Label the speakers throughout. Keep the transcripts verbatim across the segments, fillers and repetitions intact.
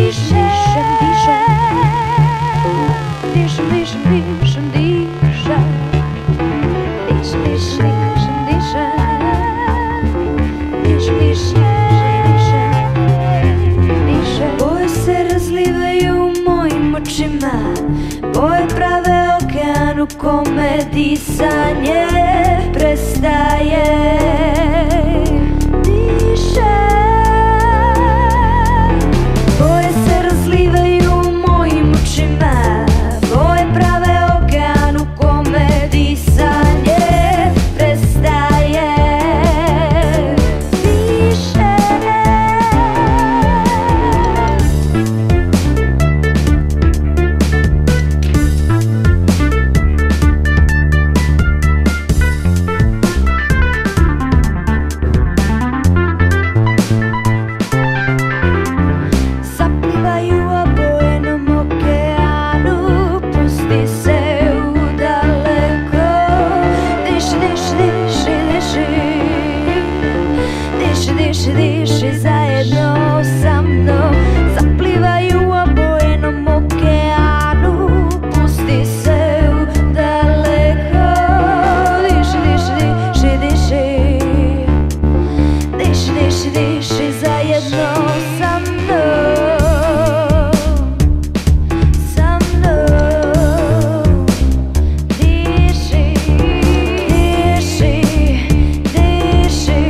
Speaker 1: Boje prave okean u kome disanje prestaje. Diše. Boje se razlivaju u mojim očima. Boje prave okean u kome disanje prestaje. Diše. Diši, diši zajedno sa mnom. Zaplivaju u obojenom okeanu. Pusti se u daleko. Diši, diši, diši, diši. Diši, diši, diši zajedno sa mnom. Sa mnom. Diši, diši, diši.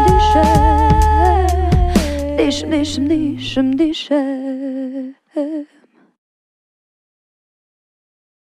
Speaker 1: Dišem, dišem, dišem, dišem.